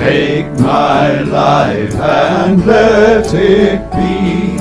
Take my life and let it be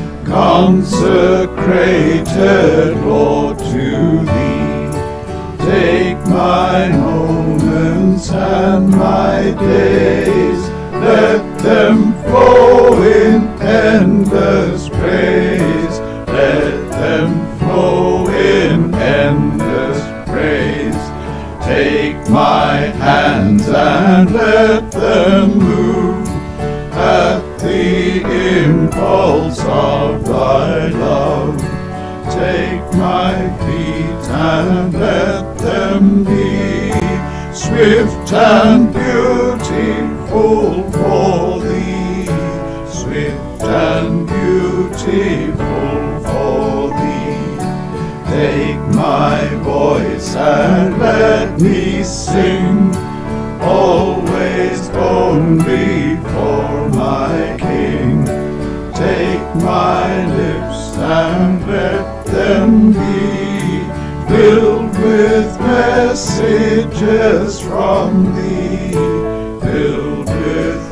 consecrated, Lord, to Thee. Take my moments and my days, let them flow in endless praise. Let them flow in endless praise. Take my hands and let them move at the impulse of Thy love. Take my feet and let them be swift and beautiful for Thee. Swift and beautiful for Thee. Take my voice and let me sing, always only for my King. Take my lips and let them be filled with messages from Thee. Filled with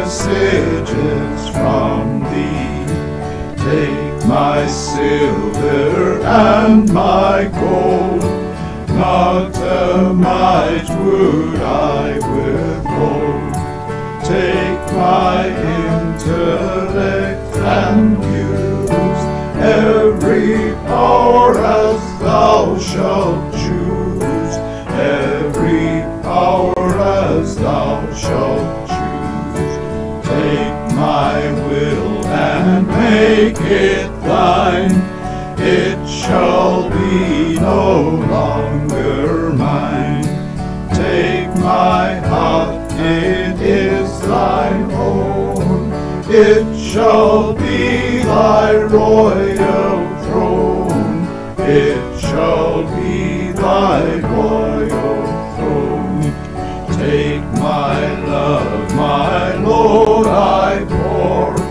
messages from Thee. Take my silver and my gold, not a mite would I withhold. Take my intellect and use every power as Thou shalt choose. Every power as Thou shalt choose. Take my will and make it Thine. It shall be no longer mine. Take my heart, it is Thine own. It shall be Thy royal throne. It shall be Thy royal throne. Take my love, my Lord, I pour